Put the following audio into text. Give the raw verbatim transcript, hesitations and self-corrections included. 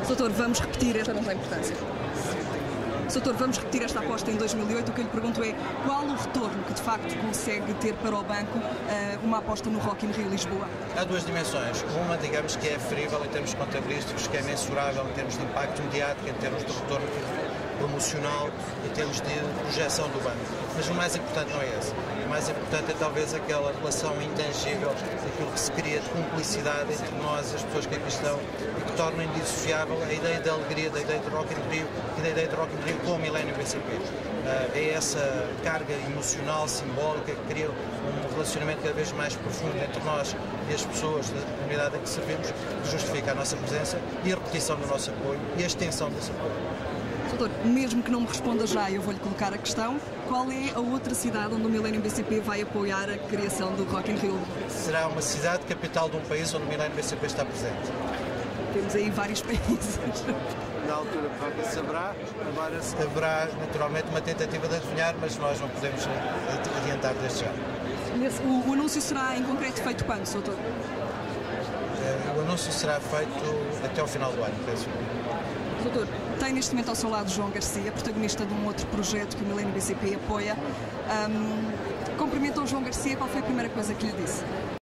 Doutor, vamos repetir esta, não tem importância. Doutor, vamos repetir esta aposta em dois mil e oito. O que eu lhe pergunto é qual o retorno que de facto consegue ter para o banco uh, uma aposta no Rock in Rio Lisboa? Há duas dimensões. Uma, digamos, que é aferível em termos contabilísticos, que é mensurável em termos de impacto imediato, em termos de retorno promocional, em termos de projeção do banco. Mas o mais importante não é esse. O mais importante é talvez aquela relação intangível, aquilo que se cria de cumplicidade entre nós e as pessoas que aqui estão e que torna indissociável a ideia da alegria, da ideia de Rock in Rio e da ideia de Rock in Rio com o Millennium B C P. Uh, é essa carga emocional, simbólica, que cria um relacionamento cada vez mais profundo entre nós e as pessoas da comunidade a que servimos, que justifica a nossa presença e a repetição do nosso apoio e a extensão desse apoio. Doutor, mesmo que não me responda já, eu vou-lhe colocar a questão. Qual é a outra cidade onde o Millennium B C P vai apoiar a criação do Rock in Rio? Será uma cidade capital de um país onde o Millennium B C P está presente. Temos aí vários países. Na altura saberá, agora haverá naturalmente uma tentativa de adivinhar, mas nós não podemos adiantar desde já. O, o anúncio será em concreto feito quando, doutor? O anúncio será feito até ao final do ano, penso. Doutor, tem neste momento ao seu lado João Garcia, protagonista de um outro projeto que o Millennium B C P apoia. Um, cumprimentou o João Garcia, qual foi a primeira coisa que lhe disse?